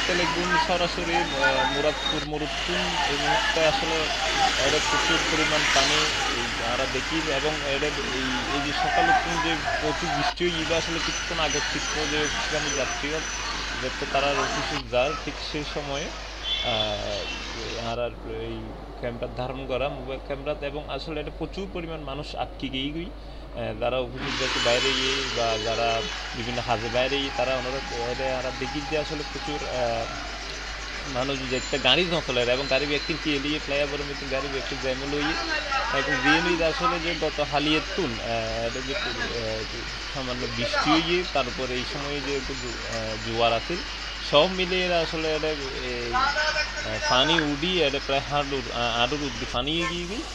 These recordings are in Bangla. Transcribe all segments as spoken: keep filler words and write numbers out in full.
দেখতে লিখুন সরাসরি মুরাদপুর মুরুত্তুন এই মুহূর্তে আসলে এটা প্রচুর পরিমাণ পানি আমরা দেখি এবং এটা এই এই যে সকালে যে প্রচুর বৃষ্টি হয়ে আসলে কিছুক্ষণ আগের চিত্র যে অফিসগামী যাত্রীরা দেখতে তারা অফিসে যার ঠিক সেই সময়ে আর এই ক্যামেরা ধারণ করা মোবাইল ক্যামেরাতে এবং আসলে এটা প্রচুর পরিমাণ মানুষ আটকে গিয়ে গই যারা অফিসে যাতে বাইরে গিয়ে বা যারা বিভিন্ন হাজে বাইরে গিয়ে তারা ওনারা আমরা দেখি যে আসলে প্রচুর মানুষ যেতে গাড়ি নচলে এবং গাড়ি ব্যক্তির কি এলিয়ে ফ্লাইওভারের মধ্যে গাড়ি ব্যক্তির জ্যামে লইয়ে এবং দিয়ে আসলে যে গত হালিয়ে তুন এটা যে সামান্য বৃষ্টি হয়ে তারপরে এই সময়ে যে একটু জোয়ার আছে সব মিলিয়ে আসলে এটা পানি উডি এটা প্রায় হাডুর আডুর উদ্দি পানি গিয়ে গিয়ে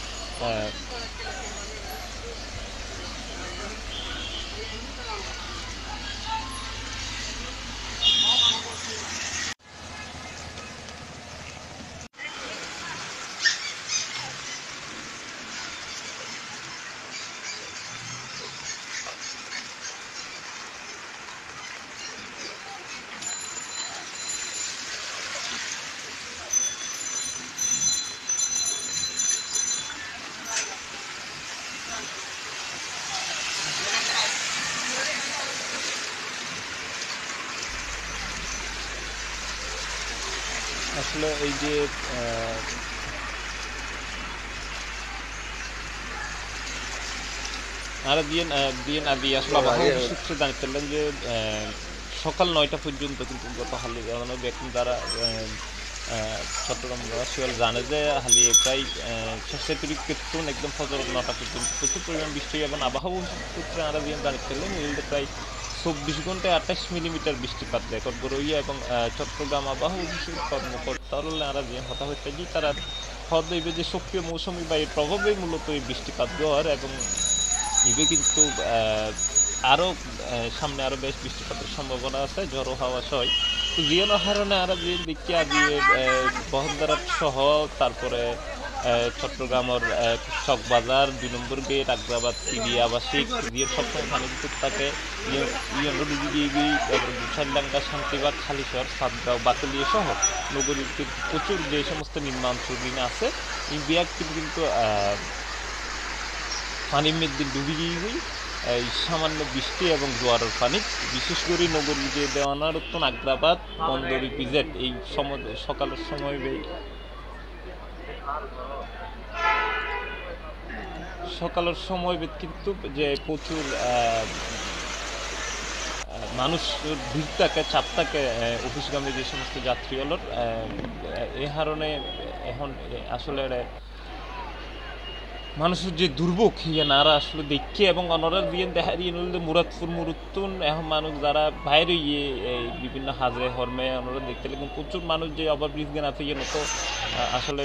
আসলে এই যে আর দিন দিন আদি আসলে আবহাওয়া সূত্রে জানতেন যে সকাল নয়টা পর্যন্ত কিন্তু গত হালি ব্যক্তি দ্বারা চট্টগ্রাম শিয়াল জানে যে হালি প্রায় শেষের পিরিয়ড একদম ফজর নটা পর্যন্ত প্রচুর পরিমাণ বৃষ্টি এবং আবহাওয়া সূত্রে আমরা দিন জানতেন প্রায় চব্বিশ ঘন্টায় আঠাশ মিলিমিটার বৃষ্টিপাত রেকর্ড করইয়া এবং চট্টগ্রাম আবহাওয়া অফিসের কর্মকর্তারা আমরা যে হতাহত যে তারা হদইবে যে সক্রিয় মৌসুমী বায়ুর প্রভাবেই মূলত এই বৃষ্টিপাত গড় এবং ইবে কিন্তু আরও সামনে আরও বেশ বৃষ্টিপাতের সম্ভাবনা আছে ঝড়ো হাওয়া সহ তো জিয়ানো হারণে আর যে দেখি আজ বহদ্দারাট সহ তারপরে চট্টগ্রামের চকবাজার দুই নম্বর গেট আগ্রাবাদ সিবি আবাসিক জিয়ার সবসময় খানিক থাকে গুছাডাঙ্গা শান্তিবাগ খালিশহর সাতগাঁও বাকলিয়া সহ নগরীর প্রচুর যে সমস্ত নিম্নাঞ্চল আছে এই বিয়াগ কিন্তু পানির মধ্যে ডুবে গিয়ে এই সামান্য বৃষ্টি এবং জোয়ারের পানি বিশেষ করে নগরী যে দেওয়ানারত্তন আগ্রাবাদ বন্দর ইপিজেড এই সময় সকালের সময় সকালের সময় কিন্তু যে প্রচুর মানুষ ভিড় থাকে চাপ থাকে অফিসগামী যে সমস্ত যাত্রী হলোর এ কারণে এখন আসলে মানুষের যে দুর্ভোগ ইয়ে নারা আসলে দেখি এবং অনরার দিয়ে দেখা দিয়ে মুরাদপুর মুরুত্তুন এখন মানুষ যারা বাইরে গিয়ে এই বিভিন্ন হাজে হর্মে ওনারা দেখতে লাগেন প্রচুর মানুষ যে ওভারব্রিজ জ্ঞান আছে ইয়ে মতো আসলে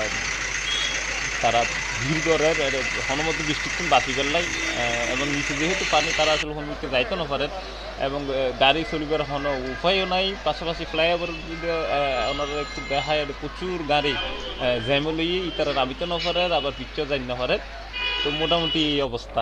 তারা ভিড় করে হনুমত বৃষ্টিক্ষণ বাতি করলাই এবং নিচে যেহেতু পানি তারা আসলে হনুমতকে যাইতে না পারে এবং গাড়ি চলিবার হন উপায়ও নাই পাশাপাশি ফ্লাইওভার যদি ওনারা একটু দেখায় প্রচুর গাড়ি জ্যামে লইয়ে তারা নামিতে না পারে আবার পিছিয়ে যাই না পারে তো মোটামুটি এই অবস্থা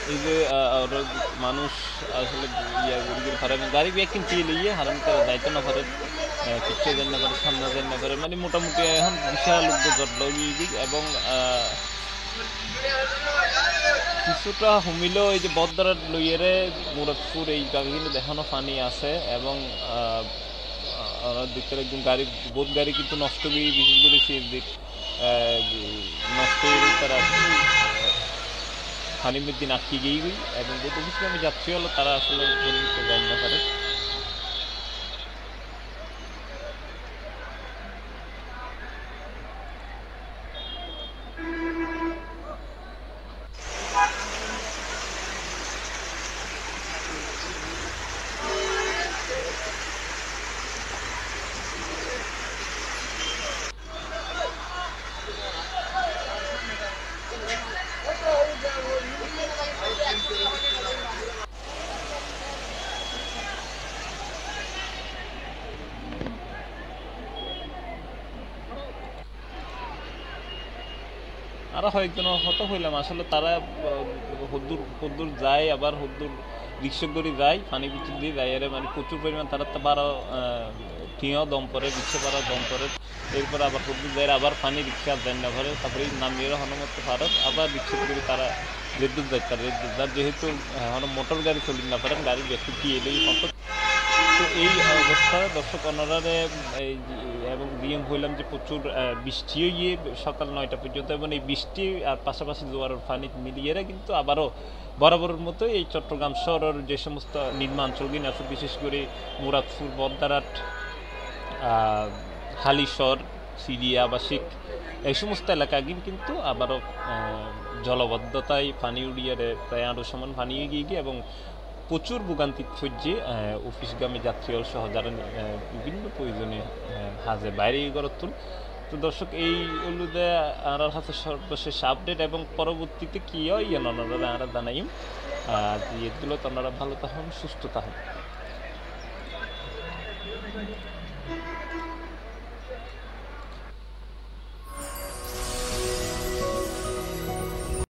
এই যে ওরা মানুষ আসলে ইয়া গরিবের ঘরে গাড়ি বিয়া কিনতে লিয়ে হারাম করে যাইতে না পারে পিছিয়ে যান না পারে সামনে যান না পারে মানে মোটামুটি এখন বিশাল উদ্যোগ এবং কিছুটা হুমিলেও এই যে বদদারা লইয়েরে মুরাদপুর এই জায়গা কিন্তু দেখানো পানি আছে এবং দেখতে একদম গাড়ি বোধ গাড়ি কিন্তু নষ্ট গিয়ে বিশেষ করে সিএনজি নষ্ট হয়ে তারা পানির মধ্যে নাকি গিয়ে গই এবং বোধ অফিসে আমি যাচ্ছি হলো তারা আসলে যাই না পারে আরো হয়তো হত হইলাম আসলে তারা হদ্দুর হদ্দুর যায় আবার হদ্দুর রিক্সা করে যায় পানি ভিতর দিয়ে যায় এর মানে প্রচুর পরিমাণ তারা তো বারো টিঁও দম পরে রিক্সা বারো দম পরে এরপর আবার হদ্দুর যায় আবার পানি রিক্সা দেন না ভরে তারপরে নামিয়ে হনুমত ভারত আবার রিক্সা করে তারা রেদ্দুর যায় তার রেদ্দুর যার যেহেতু হন মোটর গাড়ি চলি না পারেন গাড়ি ব্যক্তি কি এলেই সম্পদ তো এই অবস্থায় দর্শক অনারারে এই এবং ডিএম হইলাম যে প্রচুর বৃষ্টিও গিয়ে সকাল নয়টা পর্যন্ত এবং এই বৃষ্টি আর পাশাপাশি জোয়ারের পানি মিলিয়ে কিন্তু আবারও বরাবরের মতো এই চট্টগ্রাম শহরের যে সমস্ত নির্মাঞ্চলগুলি আছে বিশেষ করে মুরাদপুর বদদারাট হালিশহর সিরিয়া আবাসিক এই সমস্ত এলাকাগুলি কিন্তু আবারও জলবদ্ধতায় পানি উড়িয়ে প্রায় আরও সমান পানি এগিয়ে গিয়ে এবং প্রচুর ভোগান্তির সহ্যে অফিসগামী যাত্রীরা সহ যারা বিভিন্ন প্রয়োজনে হাজে বাইরে গড়তুল তো দর্শক এই অনুদে আর হাতে সর্বশেষ আপডেট এবং পরবর্তীতে কী হয় ইয়ে ননারা আরা জানাইম আর এগুলো তো ভালো তখন সুস্থ থাকুন।